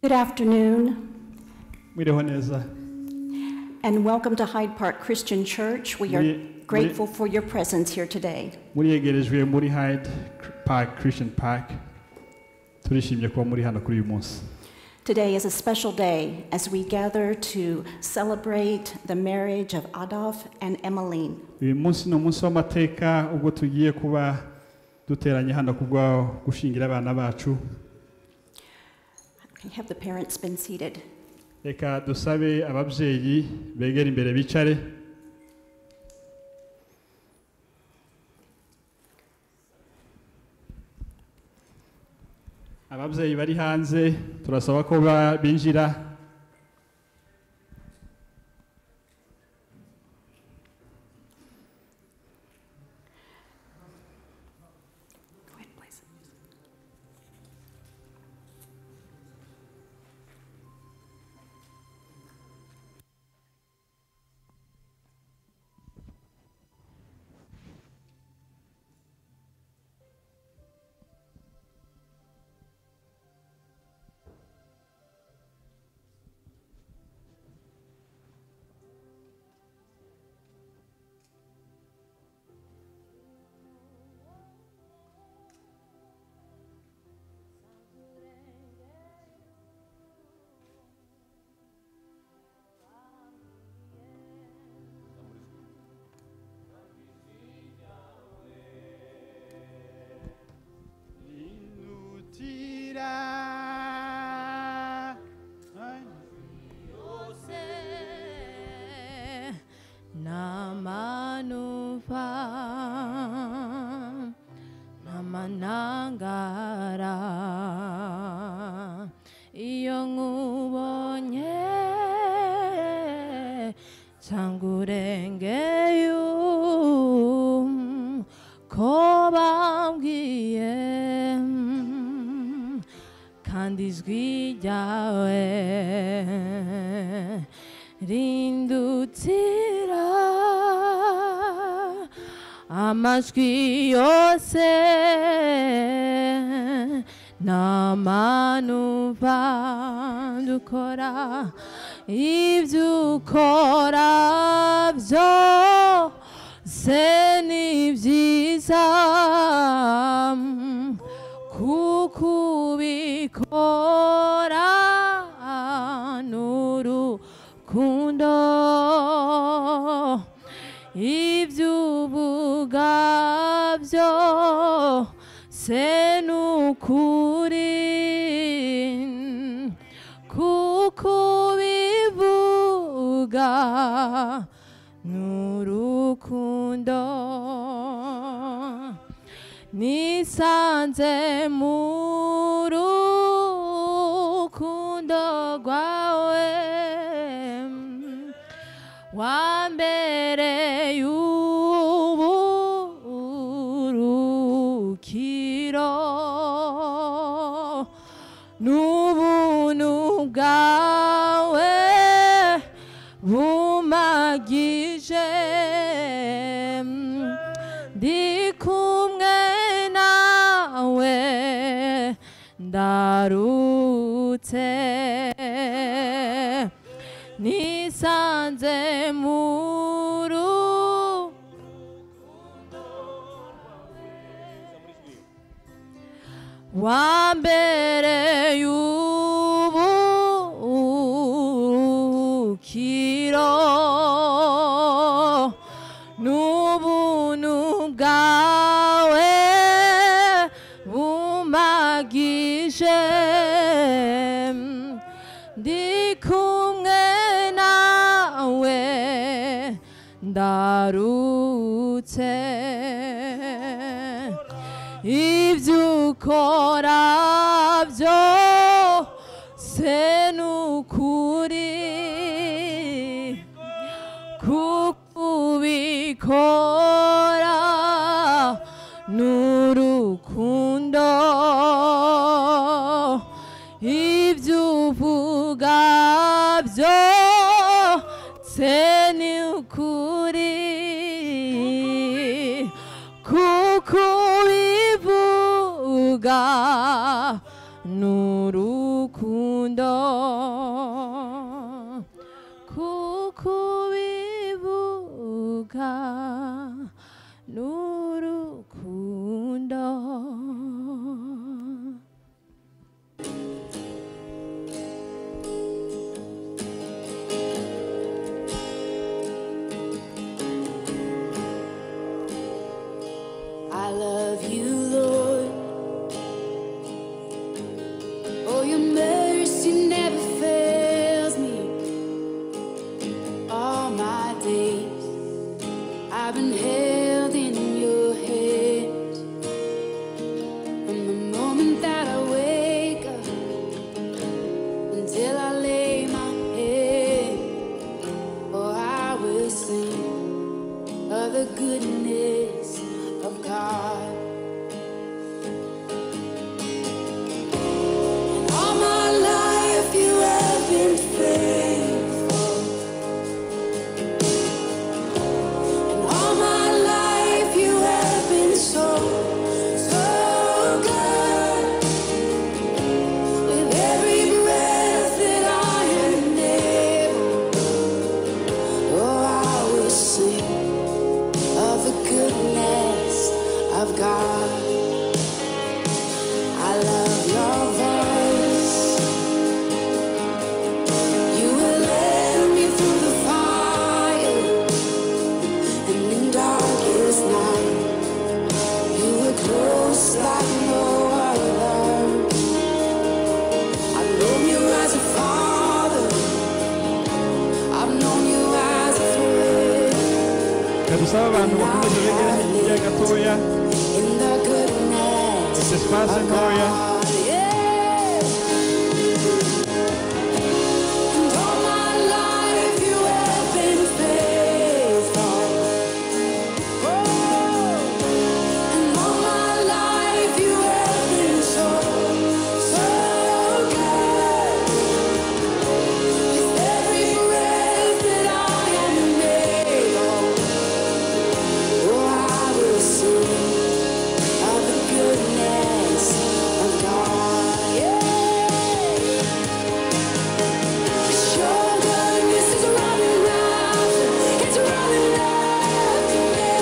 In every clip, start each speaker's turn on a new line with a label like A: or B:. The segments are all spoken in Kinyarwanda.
A: Good afternoon,
B: Mwiriho neza.
A: and welcome to Hyde Park Christian Church. We are grateful for your presence here today.
B: Muriyegerejwe muri Hyde Park Christian Park. Turishimye kuba muri hano kuri uyu munsi.
A: Today is a special day as we gather to celebrate the marriage of Adolph and Aimee.
B: Uyu munsi ni umunsi w'amateka ubwo tugiye kuba duteranye hano kubwa gushingira abana bacu.
A: Have the parents been seated?
B: Reka dusabe ababyeyi begera imbere bicare. Ababyeyi bari hanze turasaba ko binjira.
C: Amajwi yose n'amanuva dukora ibyo ukora byose ni byiza kuko ubikora n'urukundo ibyo uvuga byose ni ukuri kuko ubivuga n'urukundo nisanze mu rukundo rwawe wambereye uburukiro n'ubuntu bwawe bumagije ndi kumwe nawe ndarutse nisanze mu rukundo wambereye uburukiro n'ubuntu bwawe bumagije ndi kumwe nawe ndarutse ibyo ukora byose ni ukuri kuko ubikora n'urukundo ibyo uvuga byose ni ukuri kuko ubivuga n'urukundo n'urukundo.
D: I love you, Lord. Oh, your mercy never fails me. All my days I've been held in your hands. From the moment that I wake up until I lay my head, oh, I will sing of the goodness of God. And all my life you have been faithful. And all my life you have been so, so good. With every breath that I am able, oh, I will sing of the goodness of God. I love your voice. You will lead me through the fire, and in darkest night, you were close like no other. I've known you as a father. I've known you as a friend.
B: Kadusaba abantu bakomeje begera hirya gatoya
D: In the goodness
B: espace ntoya
D: and all my life you have been faithful. Oh, and all my life you have been so, so good. With every breath that I am able, oh, I will sing of the goodness of God. Yeah. Your goodness is running after, it's running after me.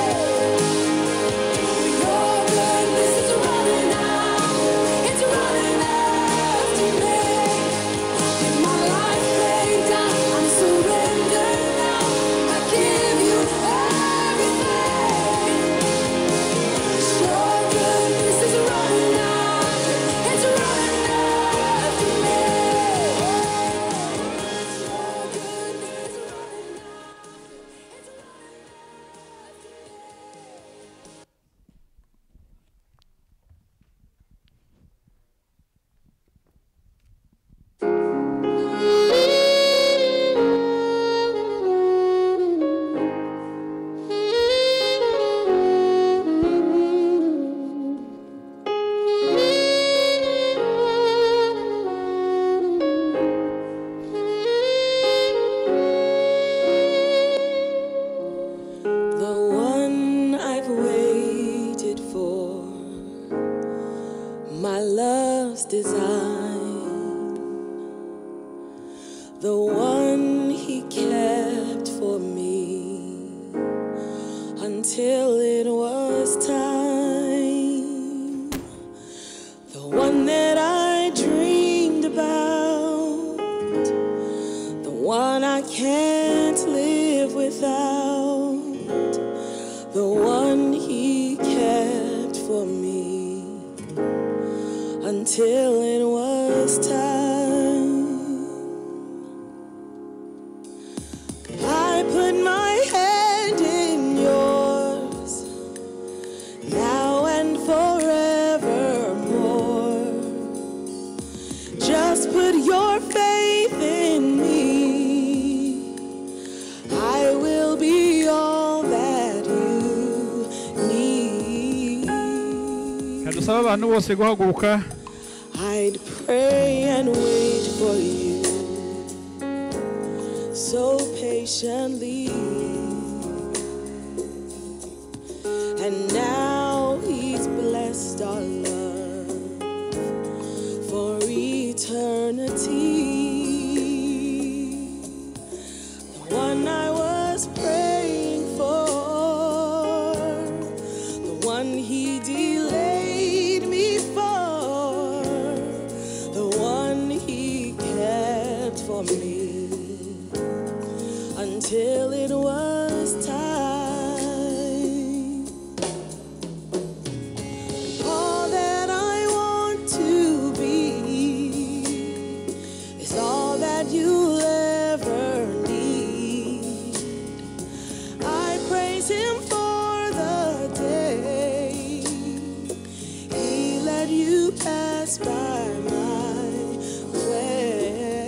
D: Your goodness is running after, it's running after me. With my life laid down, I'm surrendered now. I give you everything. Your goodness is running after, it's running after me. Your goodness is running the one I've waited for, my love's design, the one he kept for me until it was time, the one that I dreamed about, the one I can't live without, the one he kept for me until it was time. I put my hand in yours now and forevermore. Just put your faith in me. I will be all that you need.
B: kadusaba abantu bose guhaguruka
D: I'd pray and wait for you so patiently. And now he's blessed our love for eternity. The one I was praying for one he delayed me for, the one he kept for me until it was time. All that I want to be is all that you'll ever need. I praise him for the day he let you pass by my way.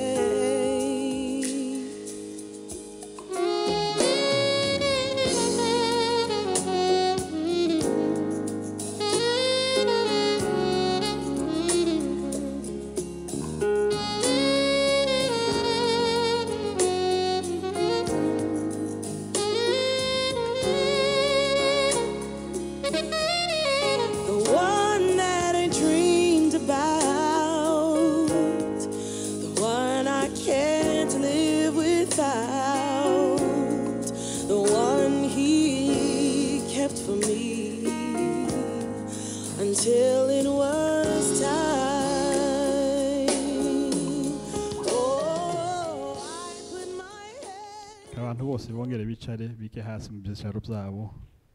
D: The one that I dreamed about, the one I can't live without, the one he kept for me until it was time. Oh, I put my head.
B: abantu bose bongere bicare bike hasi mu byicaro byabo.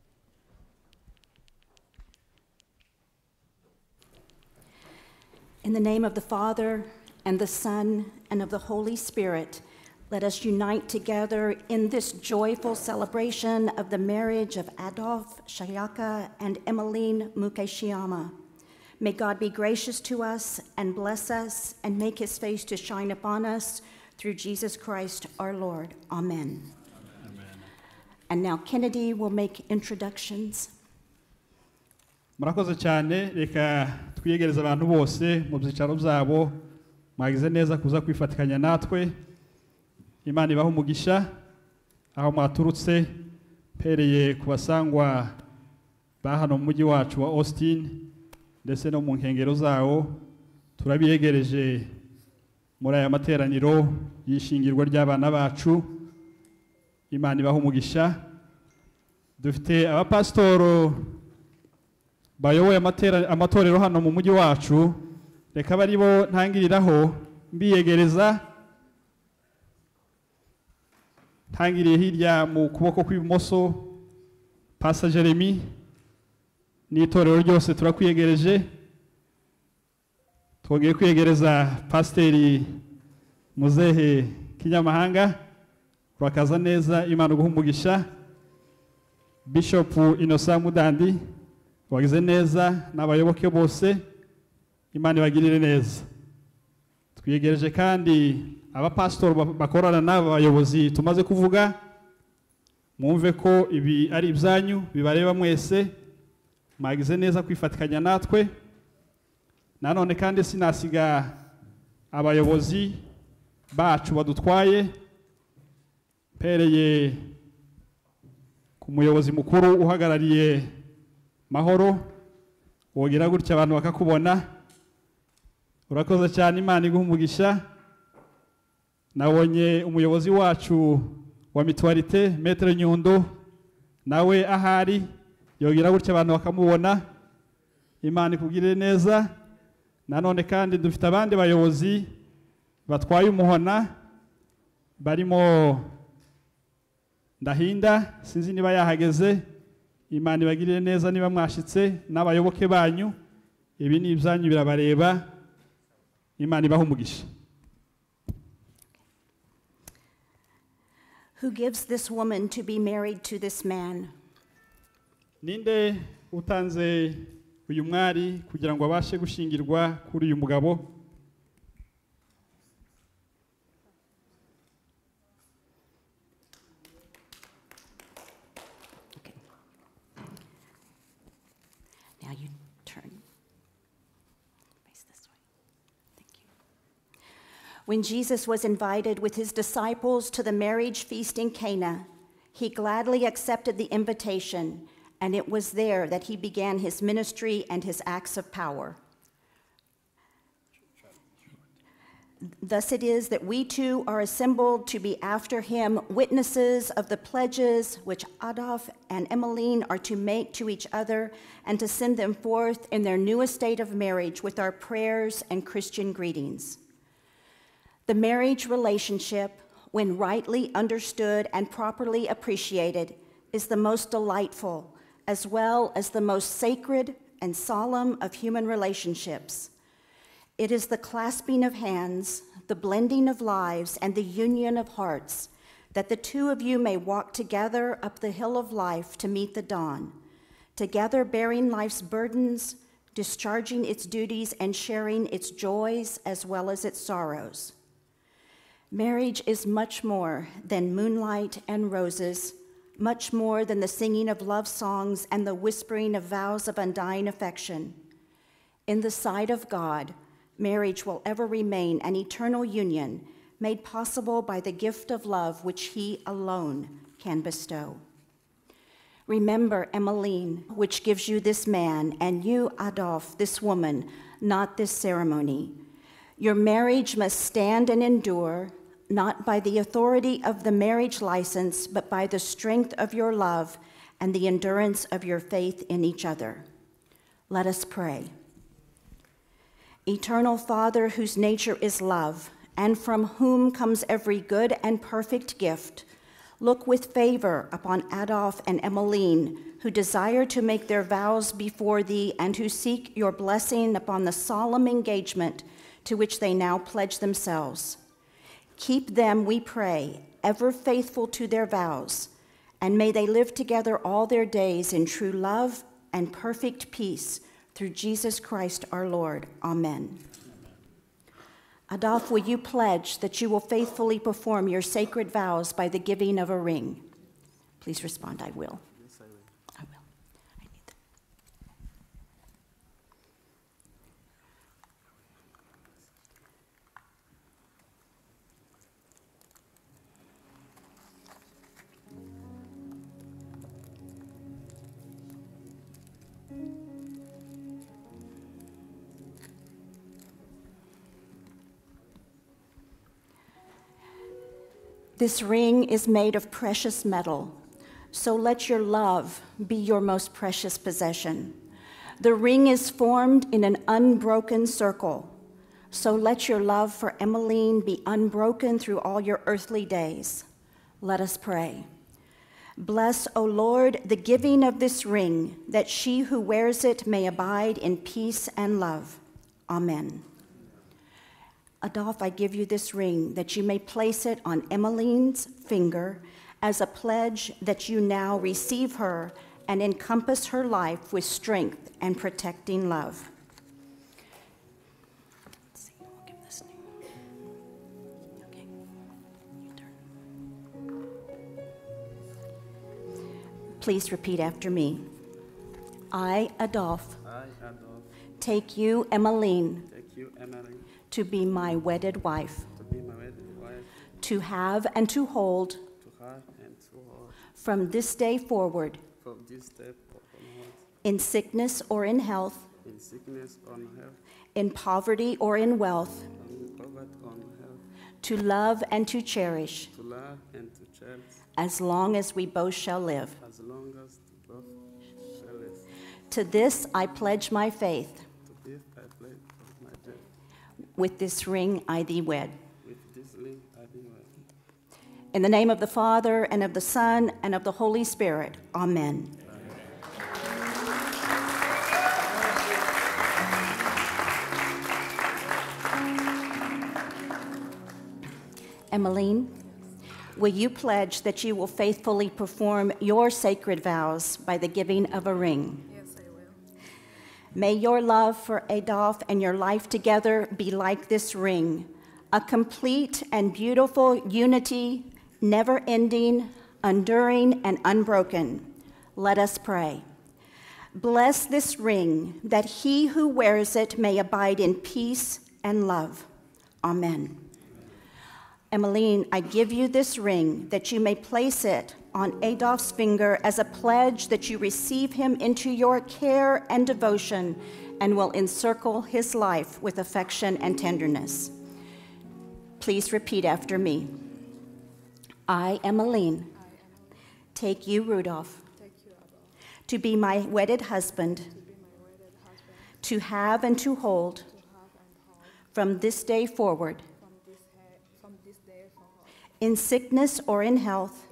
A: In the name of the Father, and the Son, and of the Holy Spirit, let us unite together in this joyful celebration of the marriage of Adolph, Shayaka, and Emmeline Mukeshiyama. May God be gracious to us and bless us and make his face to shine upon us through Jesus Christ our Lord. Amen. And now Kennedy will make introductions.
B: Murakoze cyane, reka twiyegereza abantu bose mu byicaro byabo. Mwagize neza kuza kwifatikanya natwe. Imana ibaho umugisha aho mwaturutse, pereye ku basangwa ba hano mu mujyi wacu wa Austin ndetse no mu nkengero zawo. Turabiyegereje muri aya materaniro y'ishingirwa ry'abana bacu. Imana ibaho umugisha. Dufite abapasitoro bayoboye amatorero hano mu mujyi wacu. Reka bari bo ntangiriraho mbiyegereza. Ntangiriye hirya mu kuboko kw'ibumoso Pastor Jeremy n'itorero ryose turakwiyegereje. Twongeye kwiyegereza Pasiteri Muzehe Kinyamahanga, urakaza neza, Imana iguhe umugisha. Bishop Innocent Mudandi, wagize neza, n'abayoboke bose, Imana ibagirire neza. Twiyegereje kandi abapastor bakorana n'abayobozi tumaze kuvuga. Mwumve ko ibi ari ibyanyu, bibareba mwese, mwagize neza kwifatikanya natwe. Nanone kandi sinasiga abayobozi bacu badutwaye, pereye ku muyobozi mukuru uhagarariye Mahoro, wogira gutya abantu bakakubona. Urakoze cyane, Imana iguhe umugisha. Nabonye umuyobozi wacu wa Mutualite Maître Nyundo, nawe ahari yogira gutya abantu bakamubona. Imana ikugirire neza. Nanone kandi dufite abandi bayobozi batwaye umuhona, barimo Ndahinda, sinzi niba yahageze. Imana ibagirire neza niba mwashitse, n'abayoboke banyu, ibi ni ibyanyu birabareba. Imana ibaho umugisha.
A: Who gives this woman to be married to this man?
B: Ninde utanze uyu mwari kugira ngo abashe gushingirwa kuri uyu mugabo?
A: Okay. Now you turn. Face this way. Thank you. When Jesus was invited with his disciples to the marriage feast in Cana, he gladly accepted the invitation, and it was there that he began his ministry and his acts of power. Thus it is that we too are assembled to be after him witnesses of the pledges which Adolph and Emmeline are to make to each other, and to send them forth in their new estate of marriage with our prayers and Christian greetings. The marriage relationship, when rightly understood and properly appreciated, is the most delightful, as well as the most sacred and solemn of human relationships. It is the clasping of hands, the blending of lives, and the union of hearts, that the two of you may walk together up the hill of life to meet the dawn, together bearing life's burdens, discharging its duties, and sharing its joys as well as its sorrows. Marriage is much more than moonlight and roses, much more than the singing of love songs and the whispering of vows of undying affection. In the sight of God, marriage will ever remain an eternal union made possible by the gift of love which he alone can bestow. Remember, Emmeline, which gives you this man, and you, Adolph, this woman, not this ceremony. Your marriage must stand and endure, not by the authority of the marriage license, but by the strength of your love and the endurance of your faith in each other. Let us pray. Eternal Father, whose nature is love, and from whom comes every good and perfect gift, look with favor upon Adolph and Emmeline, who desire to make their vows before thee and who seek your blessing upon the solemn engagement to which they now pledge themselves. Keep them, we pray, ever faithful to their vows, and may they live together all their days in true love and perfect peace, through Jesus Christ our Lord. Amen. Adolph, will you pledge that you will faithfully perform your sacred vows by the giving of a ring? Please respond, I will.
E: Yes, I will.
A: I will. I need that. This ring is made of precious metal, so let your love be your most precious possession. The ring is formed in an unbroken circle, so let your love for Emmeline be unbroken through all your earthly days. Let us pray. Bless, O Lord, the giving of this ring, that she who wears it may abide in peace and love. Amen. Adolph, I give you this ring, that you may place it on Emmeline's finger as a pledge that you now receive her and encompass her life with strength and protecting love. Let's see, we'll give this name. Okay, you turn. Please repeat after me. I, Adolph, take you, Emmeline, to be my wedded wife, to have and to hold, from this day forward, in sickness or in health, in poverty or in wealth, to love and to cherish, as long as we both shall live. To this I pledge my faith. With this ring I thee wed. In the name of the Father, and of the Son, and of the Holy Spirit. Amen. Emmeline, will you pledge that you will faithfully perform your sacred vows by the giving of a ring? May your love for Adolph and your life together be like this ring, a complete and beautiful unity, never-ending, enduring, and unbroken. Let us pray. Bless this ring, that he who wears it may abide in peace and love. Amen. Emmeline, I give you this ring, that you may place it on Adolph's finger as a pledge that you receive him into your care and devotion and will encircle his life with affection and tenderness. Please repeat after me. I, Emmeline, take you, Rudolph, to be my wedded husband, to have and to hold from this day forward, in sickness or in health,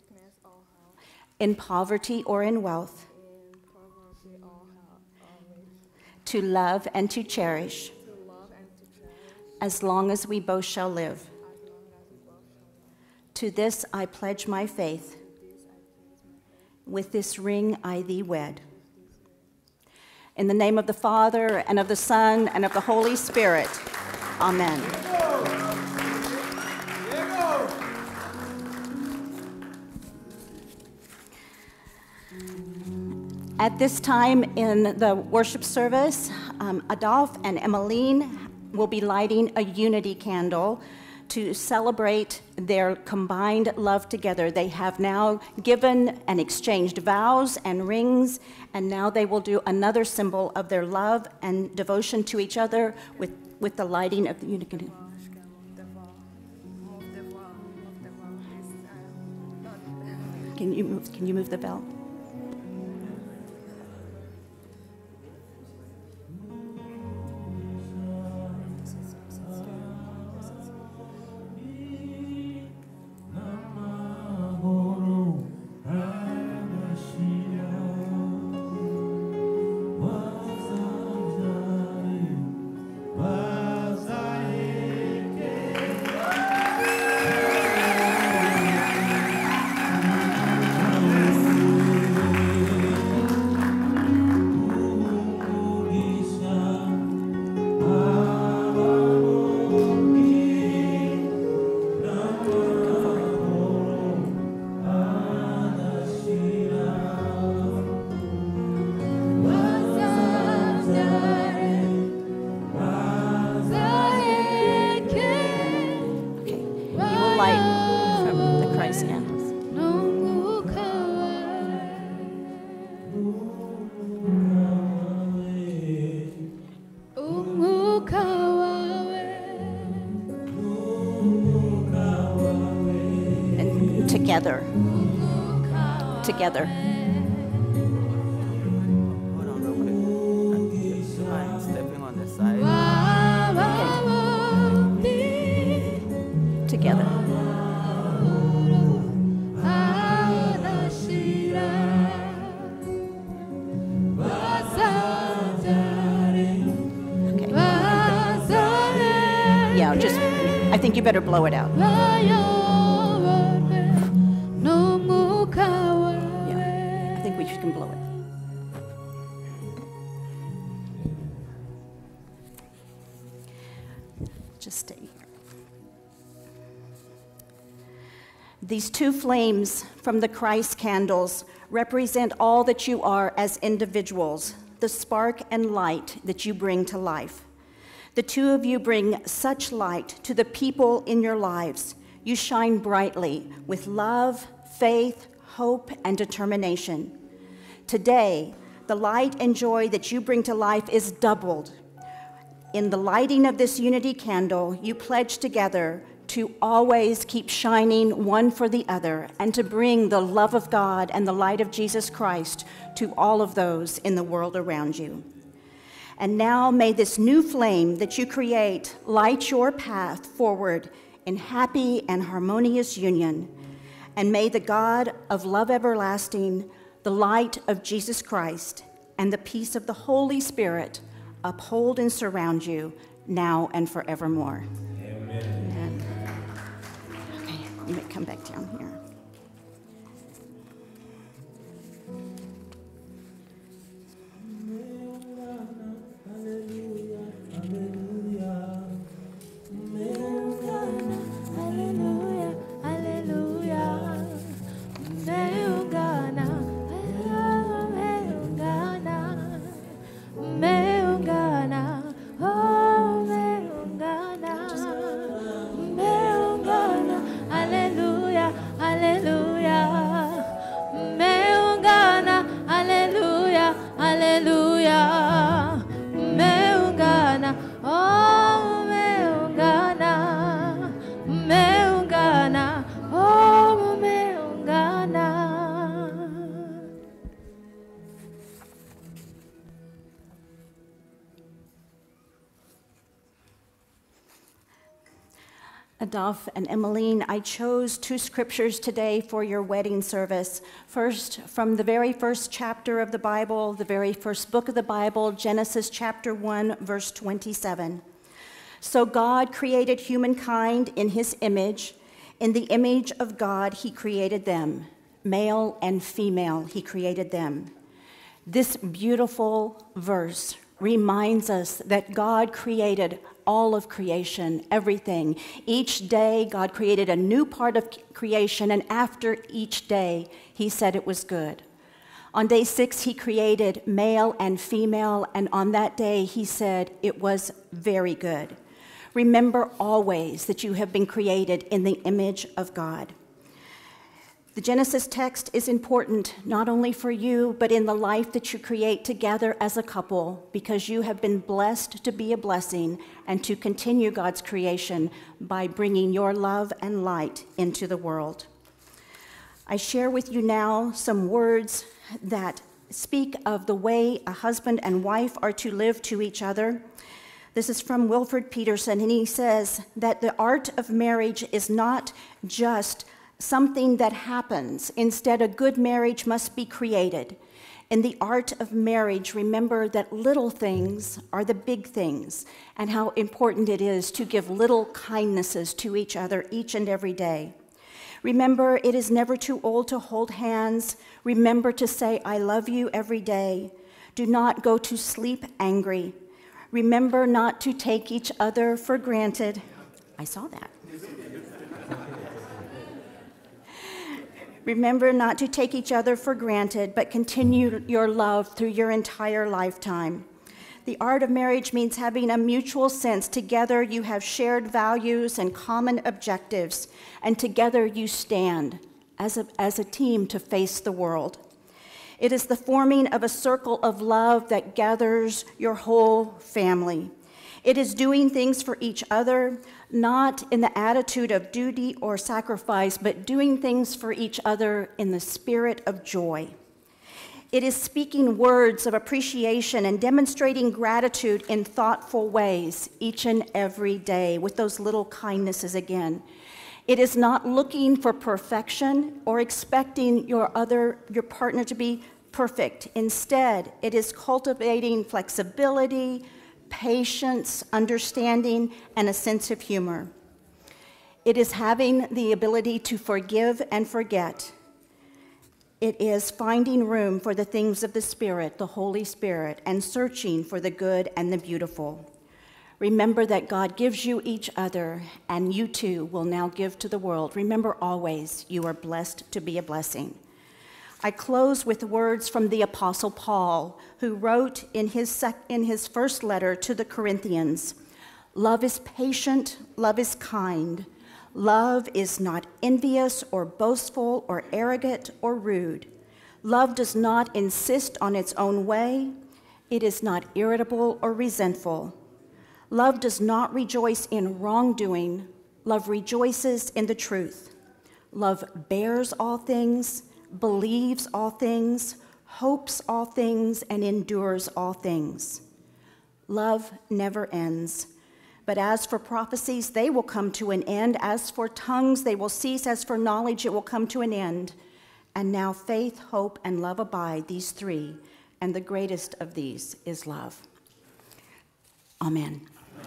A: in poverty or in wealth, to love and to cherish, as long as we both shall live. To this I pledge my faith. With this ring I thee wed. In the name of the Father, and of the Son, and of the Holy Spirit. Amen. At this time in the worship service, Adolph and Emmeline will be lighting a unity candle to celebrate their combined love together. They have now given and exchanged vows and rings, and now they will do another symbol of their love and devotion to each other with the lighting of the unity candle. Can you move the bell? Together.
E: Hold on real quick. I'm stepping on the side.
A: Okay. Together. Okay. Yeah, I think you better blow it out. You can blow it. Just stay here. These two flames from the Christ candles represent all that you are as individuals, the spark and light that you bring to life. The two of you bring such light to the people in your lives. You shine brightly with love, faith, hope, and determination. Today, the light and joy that you bring to life is doubled. In the lighting of this unity candle, you pledge together to always keep shining one for the other and to bring the love of God and the light of Jesus Christ to all of those in the world around you. And now may this new flame that you create light your path forward in happy and harmonious union. And may the God of love everlasting, the light of Jesus Christ, and the peace of the Holy Spirit uphold and surround you now and forevermore. Amen. Okay, you may come back down here.
C: Hallelujah.
A: Adolph and Emmeline, I chose two scriptures today for your wedding service. First, from the very first chapter of the Bible, the very first book of the Bible, Genesis chapter 1, verse 27. So God created humankind in his image. In the image of God, he created them. Male and female, he created them. This beautiful verse reminds us that God created all of creation, everything. Each day, God created a new part of creation, and after each day, he said it was good. On day 6, he created male and female, and on that day, he said it was very good. Remember always that you have been created in the image of God. The Genesis text is important not only for you, but in the life that you create together as a couple, because you have been blessed to be a blessing and to continue God's creation by bringing your love and light into the world. I share with you now some words that speak of the way a husband and wife are to live to each other. This is from Wilford Peterson, and he says that the art of marriage is not just something that happens. Instead, a good marriage must be created. In the art of marriage, remember that little things are the big things, and how important it is to give little kindnesses to each other each and every day. Remember, it is never too old to hold hands. Remember to say, I love you every day. Do not go to sleep angry. Remember not to take each other for granted. I saw that. Remember not to take each other for granted, but continue your love through your entire lifetime. The art of marriage means having a mutual sense. Together you have shared values and common objectives, and together you stand as a team to face the world. It is the forming of a circle of love that gathers your whole family. It is doing things for each other, not in the attitude of duty or sacrifice, but doing things for each other in the spirit of joy. It is speaking words of appreciation and demonstrating gratitude in thoughtful ways each and every day with those little kindnesses again. It is not looking for perfection or expecting your partner to be perfect. Instead, it is cultivating flexibility, patience, understanding, and a sense of humor. It is having the ability to forgive and forget. It is finding room for the things of the Spirit, the Holy Spirit, and searching for the good and the beautiful. Remember that God gives you each other, and you too will now give to the world. Remember always, you are blessed to be a blessing. I close with words from the Apostle Paul, who wrote in his first letter to the Corinthians, love is patient, love is kind. Love is not envious or boastful or arrogant or rude. Love does not insist on its own way. It is not irritable or resentful. Love does not rejoice in wrongdoing. Love rejoices in the truth. Love bears all things, believes all things, hopes all things, and endures all things. Love never ends. But as for prophecies, they will come to an end. As for tongues, they will cease. As for knowledge, it will come to an end. And now faith, hope, and love abide, these three, and the greatest of these is love. Amen.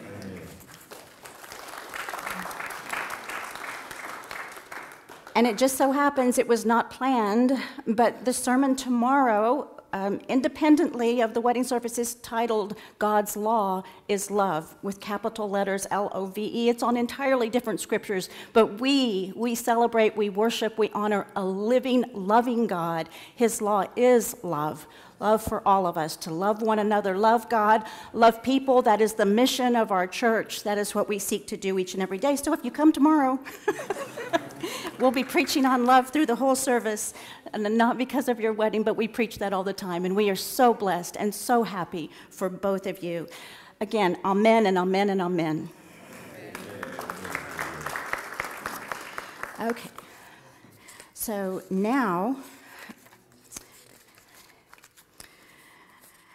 A: And it just so happens it was not planned, but the sermon tomorrow, independently of the wedding service, is titled God's Law is Love, with capital letters L-O-V-E. It's on entirely different scriptures, but we celebrate, we worship, we honor a living, loving God. His law is love. Love for all of us, to love one another, love God, love people. That is the mission of our church. That is what we seek to do each and every day. So if you come tomorrow, we'll be preaching on love through the whole service, and not because of your wedding, but we preach that all the time, and we are so blessed and so happy for both of you. Again, amen and amen and amen. Okay, so now,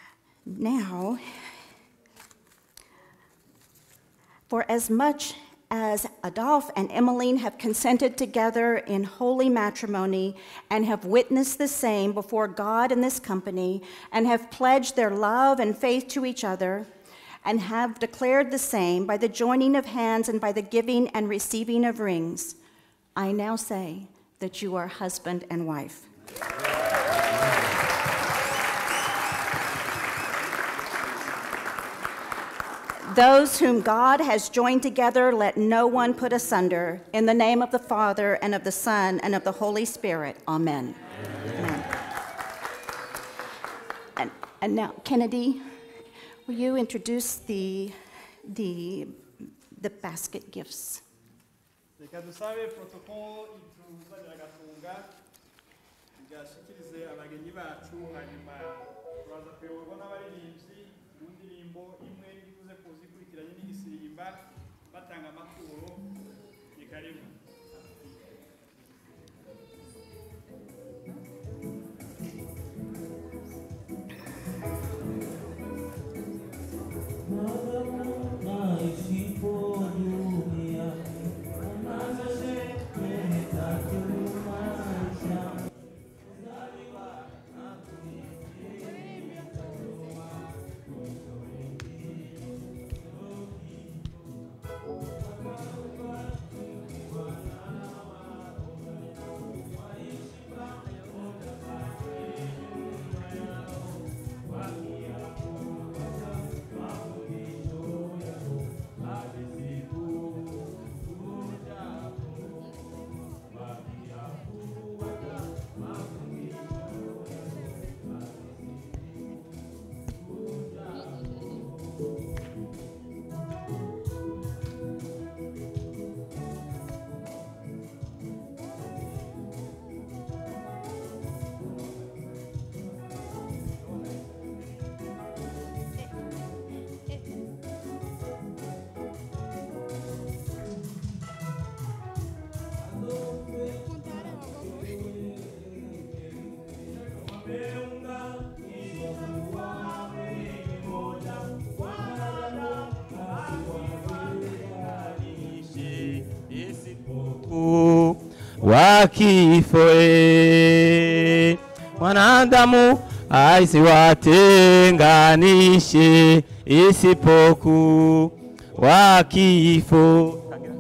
A: for as much as Adolph and Emmeline have consented together in holy matrimony and have witnessed the same before God in this company, and have pledged their love and faith to each other, and have declared the same by the joining of hands and by the giving and receiving of rings, I now say that you are husband and wife. Those whom God has joined together, let no one put asunder. In the name of the Father, and of the Son, and of the Holy Spirit. Amen. Amen. And now, Kennedy, will you introduce the basket gifts?
B: Reka dusabe protocol ituzanira agatunga igashikirize abagenyi bacu, hanyuma turaza kuyoborwa n'abaririmbyi mu ndirimbo imwe ivuze kuzikurikiranye n'igisirimba batanga amaturo. Ni karibu.
E: Wakifoe mwanadamu asiwatenganishe isipoku wakifo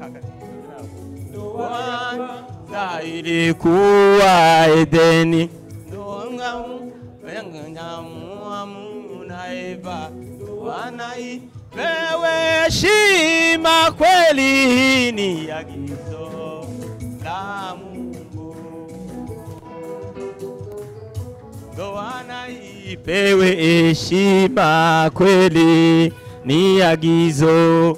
E: ndoa ilikuwa Edeni, ndoa na Eva, ndoa ipewe heshima, kweli ni agizo la Mungu. Ndoa ipewe heshima, kweli ni agizo.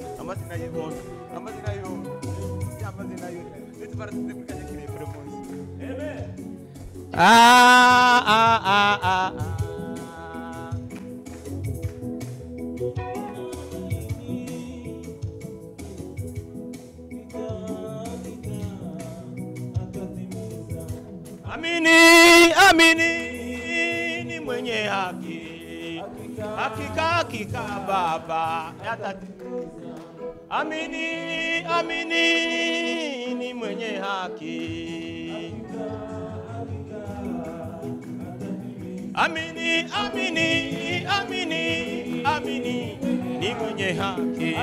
E: Amini, amini ni mwenye haki, hakika hakika Baba atatimiza. Amini, amini ni mwenye haki, amini, amini, amini, amini ni mwenye haki.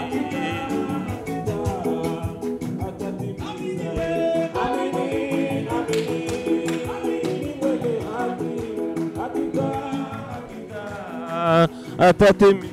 E: Atatimiza.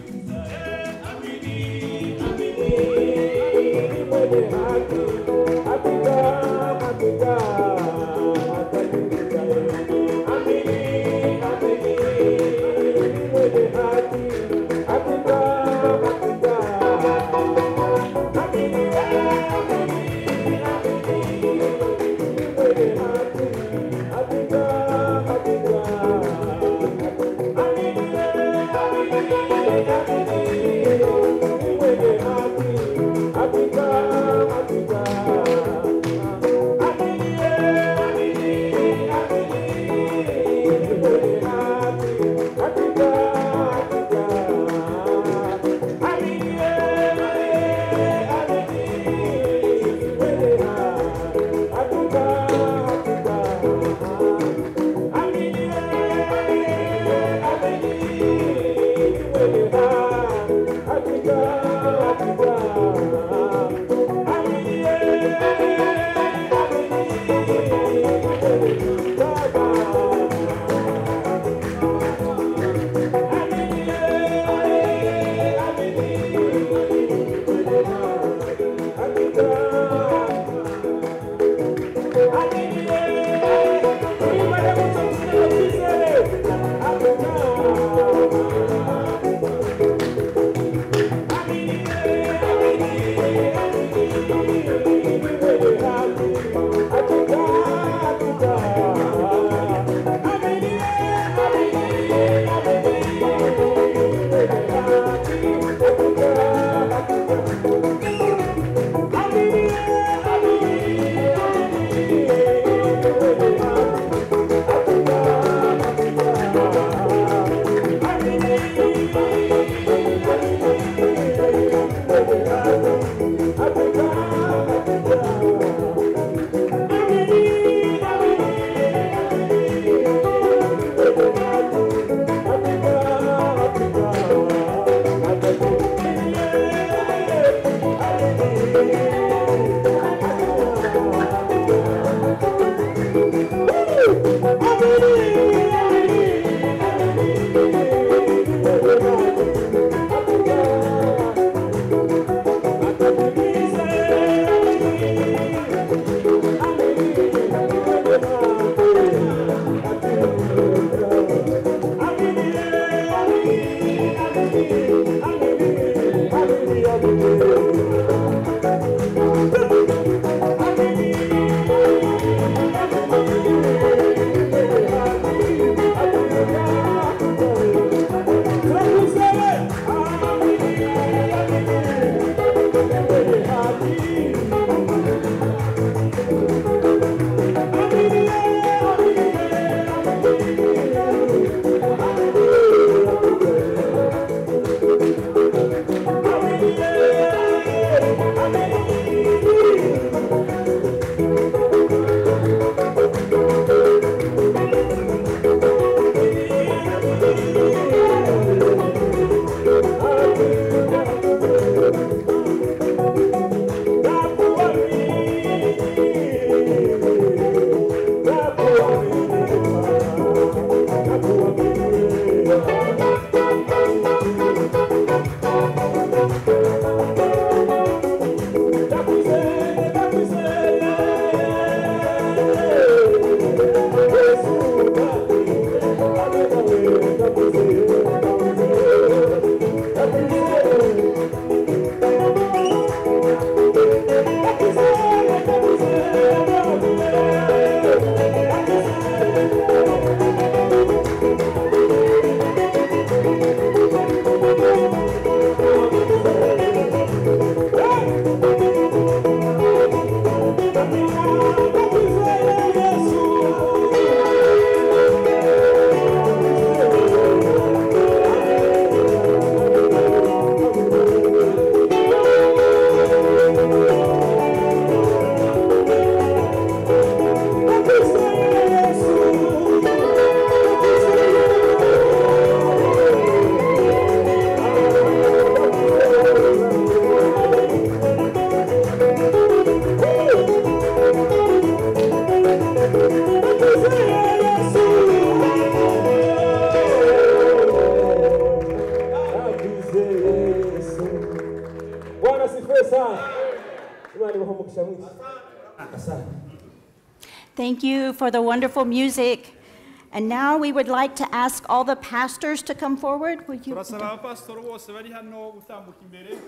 F: ibahe umugisha mwinshi asante.
A: Thank you for the wonderful music. And now we would like to ask all the pastors to come forward. Will you?
B: turasaba abapasitori bose bari hano gutambuka imbere.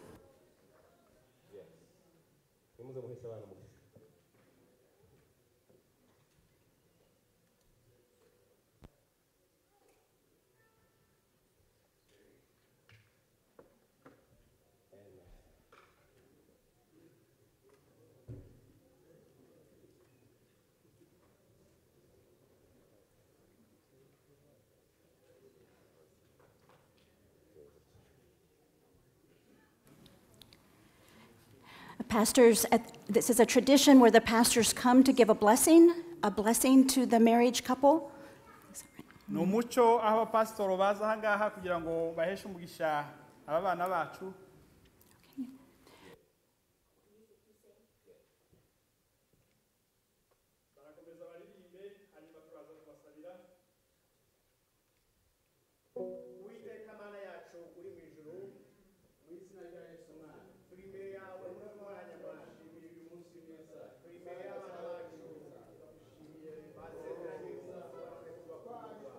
F: Nimuze muheshe abana umugisha.
A: Pastors, this is a tradition where the pastors come to give a blessing to the marriage couple.
B: Ni umuco aho abapasitori baza aha ngaha kugira ngo baheshe umugisha aba bana bacu. Barakomeza baririmbe hanyuma turaza kubasabira. Uwiteka Mana yacu uri mu ijuru, mu izina rya Yesu Mwana, turi imbere yawe muri mwanya mwashimira uyu munsi mwiza, turi imbere y'abana bacu bagushimiye basezeranye yuko kubakunda.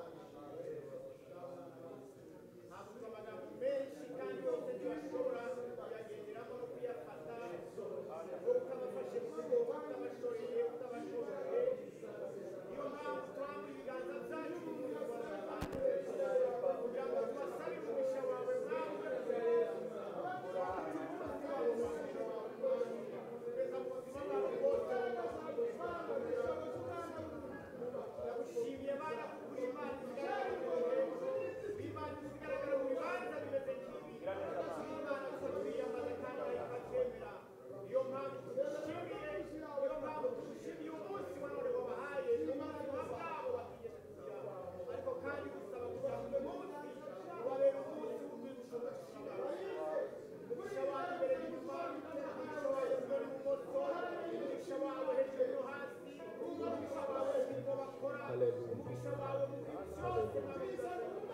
B: Havuze amagambo menshi kandi yose ntibashobora kuyagenderamo no kuyafata, ngo utabafashe mu mugongo, utabashoreye, utabashoboye. Niyo mpamvu turambura ibiganza byacu mu Rwanda kugira ngo tubasabe umugisha wawe mwami. Ndagushimiye Mana kuko uri Imana izigaragara mu bihe, uri Imana izigaragara mu bibanza bimeze nk'ibi, uri Imana twiyambaza kandi ikatwemera. Niyo mpamvu tugushimiye, niyo mpamvu tugushimiye umunsi wa none wabahaye, ubuzima bwabo batigeze kugira, ariko kandi gusaba kugira ngo uyu munsi ubabere umunsi w'urwibutso umugisha wawe. Umugisha wawe imbere n'inyuma, umugisha wawe imbere n'ibumoso, umugisha wawe hejuru no hasi, umugisha wawe mu mirimo bakora, umugisha wawe mu bintu byose babiza.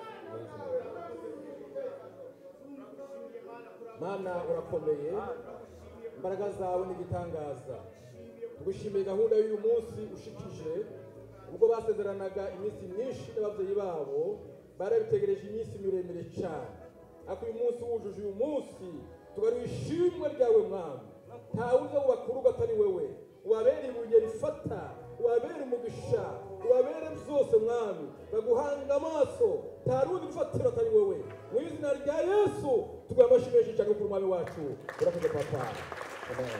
F: Mana urakomeye, imbaraga zawe n'igitangaza. Tugushimiye gahunda y'uyu munsi ushikije, ubwo basezeranaga iminsi myinshi n'ababyeyi babo, barabitegereje iminsi miremire cyane. Ariko uyu munsi wujuje uyu munsi, tugaruye ishimwe ryawe Mwami. Nta wuza wubaka urugo atari wewe, ubabere ibuye rifata, ubabere umugisha, ubabere byose Mwami. Baguhanga amaso, nta rundi rufatiro atari wewe. Mu izina rya Yesu tuguha amashyi menshi cyane ku Mwami wacu. Urakoze Papa. Amen.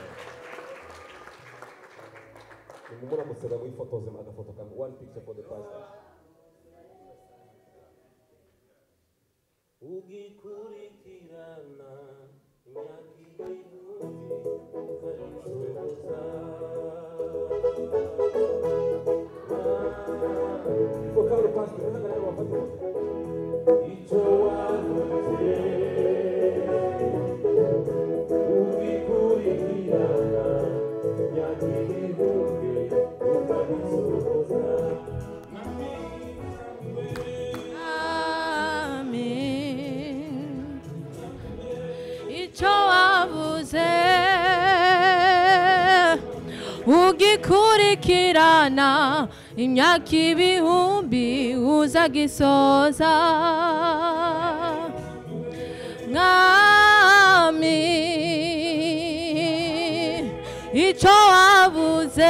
F: Muramusaba mwifotoze agafoto kamwe. One picture for the pastor. Ugikurikirana imyaka igihumbi uzayisohoza. For the pastor, icyo wavuze ugikurikirana imyaka igihumbi uzayisohoza.
C: Amen. Icyo wavuze ugikurikirana imyaka ibihumbi uzagisoza. Mwami, icyo wavuze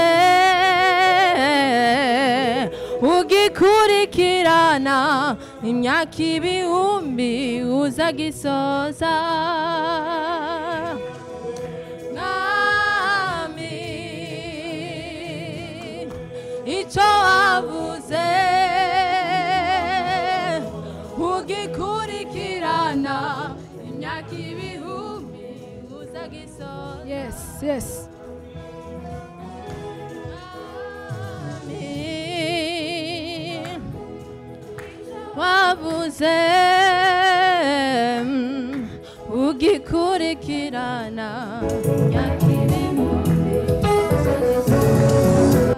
C: ugikurikirana imyaka ibihumbi uzagisoza. Mwami, icyo wavuze ugikurikirana imyaka ibihumbi uzagisoza.
G: Yes, yes.
C: Wavuze ugikurikirana imyaka ibihumbi uzagisoza.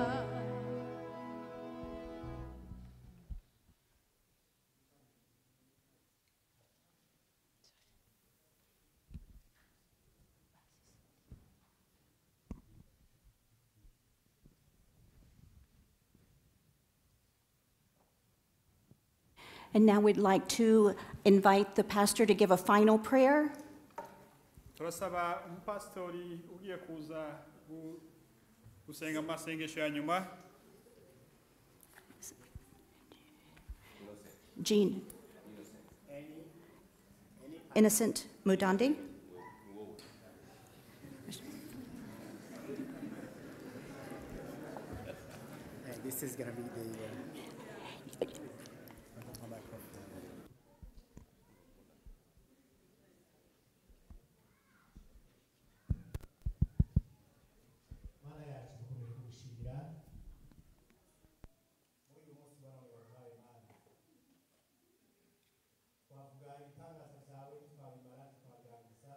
A: And now we'd like to invite the pastor to give a final prayer.
B: turasaba umupasitori ugiye kuza gusenga amasengesho ya nyuma.
A: Jean. Innocent Mudandi.
G: This is going to be the
F: Mana yacu dukomeje kugushimira muri uyu munsi bana wabaye Mana twavuga ibitangaza byawe twabimara tukaganiriza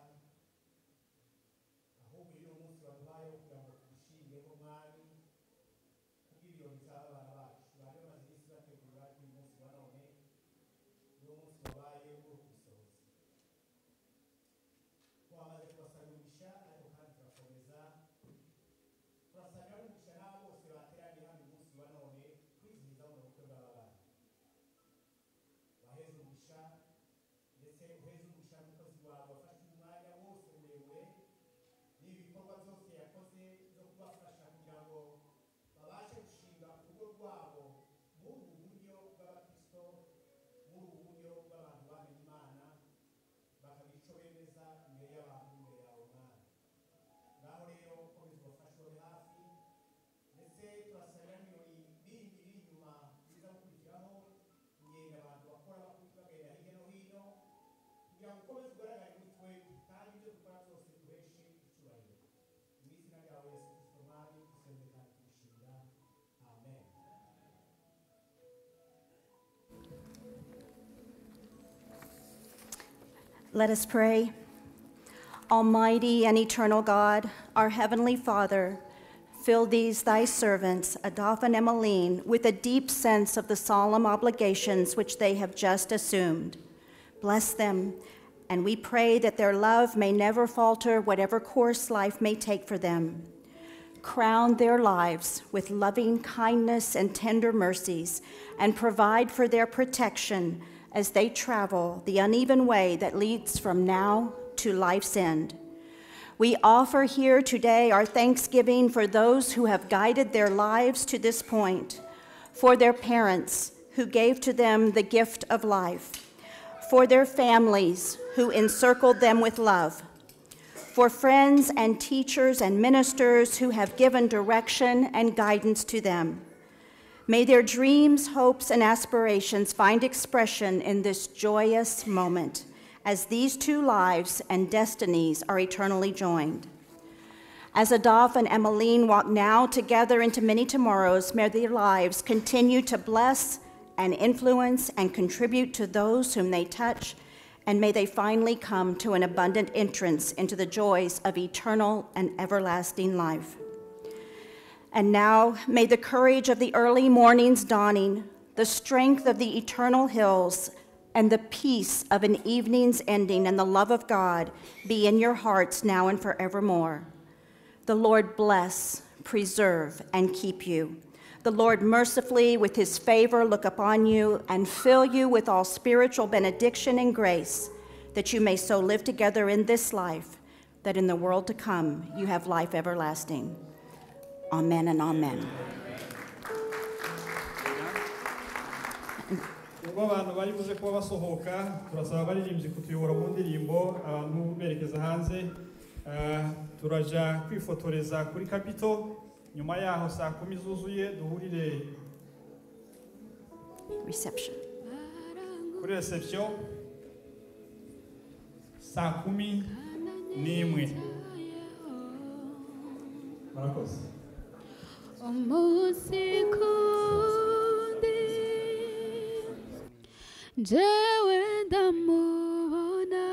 F: ahubwo uyu munsi waduhaye kugira ngo tugushimire ko mwami kubw'ibirori by'abana bacu bari bamaze iminsi bategura uyu munsi wa none uyu munsi wabaye uri kubisohoza twamaze kubasaba umugisha ariko kandi turakomeza turasabira umugisha n'abo bose bateraniye hano uyu munsi wa none kwizihiza mu bukwe bw'abana waheze umugisha ndetse uheze umugisha n'umukozi wawe wafashe umwanya wose muremure n'ibikorwa byose yakoze zo kubafasha kugira ngo babashe gushinga urugo rwabo muri ubu buryo bw'abakristo muri ubu buryo bw'abantu bamenye Imana bakagira icyo bemeza imbere y'abantu imbere yawe Mana ngaho rero komeza ubafashe hafi ndetse turasabira n'ibirori bindi biri inyuma biza gukurikiraho ingendo abantu bakora bagenda hirya no hino kugira ngo ukomeze ugaragare muri twebwe kandi ibyo dukora byose duheshe icyubahiro mu izina ryawe Yesu Kristo Mwami dusenze kandi tugushimira amen.
A: Let us pray. Almighty and eternal God, our heavenly Father, fill these thy servants, Adolph and Emmeline, with a deep sense of the solemn obligations which they have just assumed. Bless them, and we pray that their love may never falter whatever course life may take for them. Crown their lives with loving kindness and tender mercies, and provide for their protection as they travel the uneven way that leads from now to life's end. We offer here today our thanksgiving for those who have guided their lives to this point, for their parents who gave to them the gift of life, for their families who encircled them with love, for friends and teachers and ministers who have given direction and guidance to them. May their dreams, hopes, and aspirations find expression in this joyous moment as these two lives and destinies are eternally joined. As Adolph and Emmeline walk now together into many tomorrows, may their lives continue to bless and influence and contribute to those whom they touch, and may they finally come to an abundant entrance into the joys of eternal and everlasting life. And now, may the courage of the early morning's dawning, the strength of the eternal hills, and the peace of an evening's ending and the love of God be in your hearts now and forevermore. The Lord bless, preserve, and keep you. The Lord mercifully, with his favor, look upon you and fill you with all spiritual benediction and grace, that you may so live together in this life, that in the world to come you have life everlasting. Amen and amen.
B: ubwo abantu bari buze kuba basohoka turasaba abaririmbyi kutuyobora mu ndirimbo abantu berekeza hanze turaja kwifotoreza kuri Capitol nyuma yaho saa 10 zuzuye duhurire
A: Reception.
B: kuri reception saa 11 murakoze
C: umunsi kundi jewe ndamubona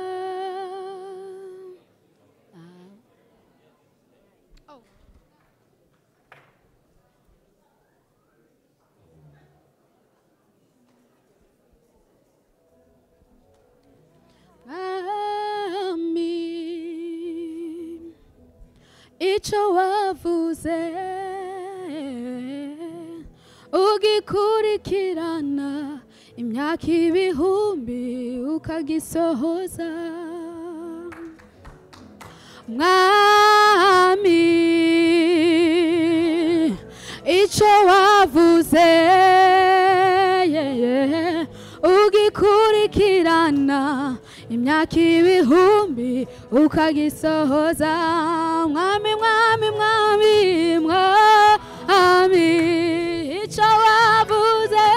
C: icyo wavuze ugikurikirana imyaka imyaka ibihumbi ukagisohoza mwami icyo wavuze ugikurikirana imyaka ibihumbi ukagisohoza mwami mwami mwami mwami icyo wavuze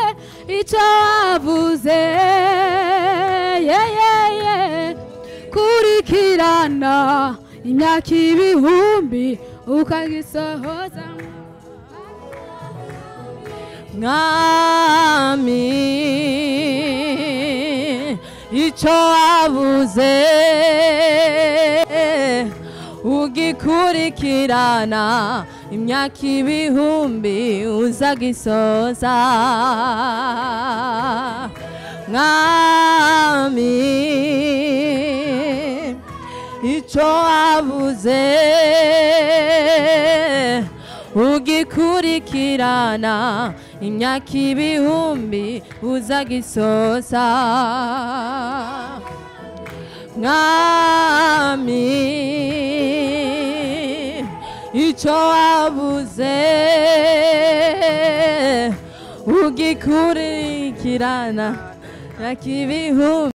C: kurikirana imyaka ibihumbi ukagisohoza mwami icyo wavuze ugikurikirana imyaka ibihumbi uzagisoza mwami icyo wavuze ugikurikirana imyaka ibihumbi uzagisoza mwami icyo wavuze ugikurikirana imyaka ibihumbi